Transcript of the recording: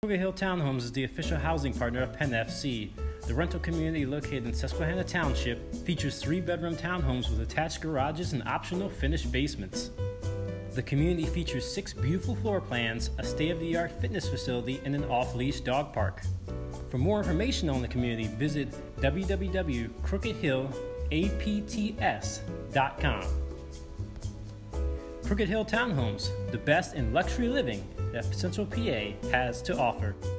Crooked Hill Townhomes is the official housing partner of Penn FC. The rental community located in Susquehanna Township features 3-bedroom townhomes with attached garages and optional finished basements. The community features 6 beautiful floor plans, a state-of-the-art fitness facility, and an off-leash dog park. For more information on the community, visit www.crookedhillapts.com. Crooked Hill Townhomes, the best in luxury living that Central PA has to offer.